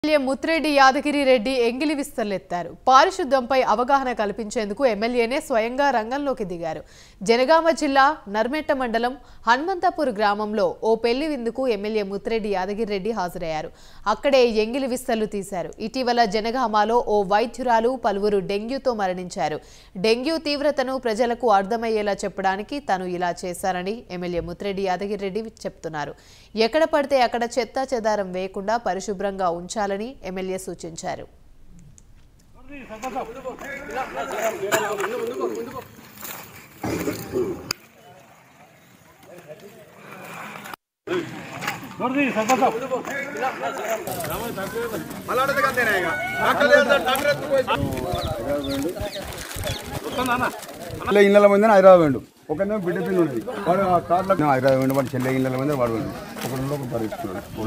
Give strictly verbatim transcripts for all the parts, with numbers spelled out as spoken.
MLA ముత్రెడ్డి Yadagiri Reddy ఎంగిలి విస్తర్లెత్తారు. పారిశుద్ధ్యంపై అవగాహన కల్పించేందుకు ఎమ్మెల్యేనే స్వయంగా రంగంలోకి దిగారు. జనగామ జిల్లా నర్మెట్ట మండలం హనుమంతపూర్ గ్రామంలో ఓ పెళ్లి విందుకు ఎమ్మెల్యే ముత్రెడ్డి యాదగిరి రెడ్డి హాజరయ్యారు. అక్కడే ఎంగిలి విస్తర్లు తీశారు. ఇటీవల జనగామలో ఓ వైద్యురాలు పలువురు డెంగ్యూతో మరణించారు. డెంగ్యూ తీవ్రతను ప్రజలకు అర్థమయ్యేలా చెప్పడానికి తాను ఇలా చేశారని ఎమ్మెల్యే ముత్రెడ్డి యాదగిరి రెడ్డి చెప్తున్నారు. ఎక్కడ పడితే అక్కడ చెత్తా చెదారం వేయకుండా పరిశుభ్రంగా ఉంచాలి ఎమ్మెల్యే సూచించారు. ఇళ్ళ మంది హైదరాబాద్ ఒక బిడ్డ పిల్లలు ఉన్నది వాడు ఆ కార్లో హైదరాబాద్ వాడు చెల్లె ఇళ్ళ మంది వాడు ఒక పరిస్థితున్నాడు.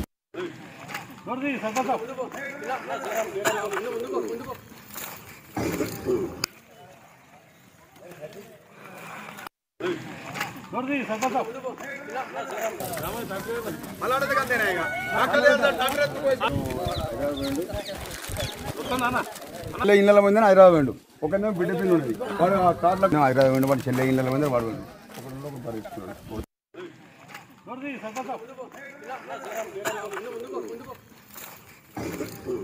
ఇళ్ళ మంది హైదరాబాద్ ఒక బిడ్డ పిల్లలు ఉన్నది వాడు ఆ కార్లో హైదరాబాద్ వాడు చెల్లె ఇళ్ళ మంది వాడు ఒక పరిస్థితున్నాడు. Nordi,